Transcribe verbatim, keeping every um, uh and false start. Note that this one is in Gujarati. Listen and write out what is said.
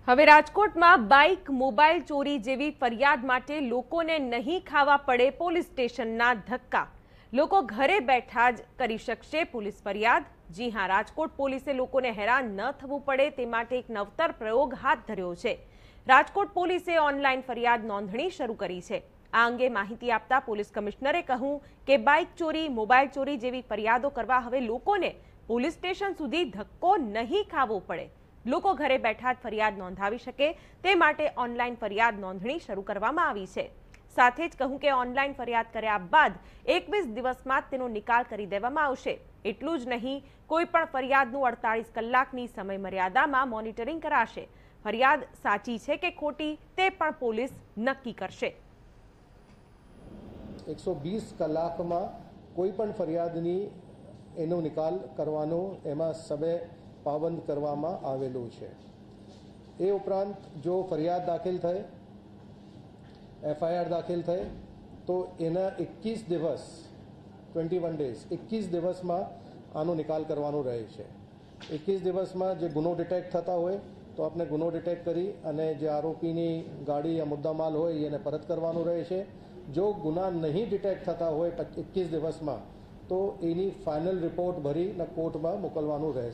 હવે રાજકોટમાં બાઇક મોબાઈલ ચોરી જેવી ફરિયાદ માટે લોકોને નહીં ખાવા પડે પોલીસ સ્ટેશનના ધક્કા। લોકો ઘરે બેઠા જ કરી શકશે પોલીસ ફરિયાદ। જી હા, રાજકોટ પોલીસે લોકોને હેરાન ન થવું પડે તે માટે એક નવતર પ્રયોગ હાથ ધર્યો છે। રાજકોટ પોલીસે ઓનલાઈન ફરિયાદ નોંધણી શરૂ કરી છે। આ અંગે માહિતી આપતા પોલીસ કમિશનરે કહ્યું કે બાઇક ચોરી, મોબાઈલ ચોરી જેવી ફરિયાદો કરવા હવે લોકોને પોલીસ સ્ટેશન સુધી ધક્કો નહીં ખાવો પડે। લોકો ઘરે બેઠા જ ફરિયાદ નોંધાવી શકે તે માટે ઓનલાઈન ફરિયાદ નોંધણી શરૂ કરવામાં આવી છે। સાથે જ કહું કે ઓનલાઈન ફરિયાદ કર્યા બાદ એકવીસ દિવસમાં જ તેનો નિકાલ કરી દેવામાં આવશે। એટલું જ નહીં, કોઈ પણ ફરિયાદનું અડતાલીસ કલાકની સમય મર્યાદામાં મોનિટરિંગ કરાશે। ફરિયાદ સાચી છે કે ખોટી તે પણ પોલીસ નક્કી કરશે। એકસો વીસ કલાકમાં કોઈ પણ ફરિયાદની એનો નિકાલ કરવાનો એમાં સમય પાબંદ કરવામાં આવેલું છે। એ ઉપરાંત જો ફરિયાદ દાખલ થાય, એફઆઈઆર દાખલ થાય તો એના એકવીસ દિવસ ટ્વેન્ટી વન ડેઝ એકવીસ દિવસમાં આનો નિકાલ કરવાનો રહે છે। એકવીસ દિવસમાં જે ગુનો ડિટેક્ટ થતા હોય તો આપણે ગુનો ડિટેક્ટ કરી અને જે આરોપીની ગાડી યા મુદ્દામાલ હોય એને પરત કરવાનું રહે છે। જો ગુના નહીં ડિટેક્ટ થતા હોય એકવીસ દિવસમાં તો એની ફાઇનલ રિપોર્ટ ભરીને કોર્ટમાં મોકલવાનું રહેશે।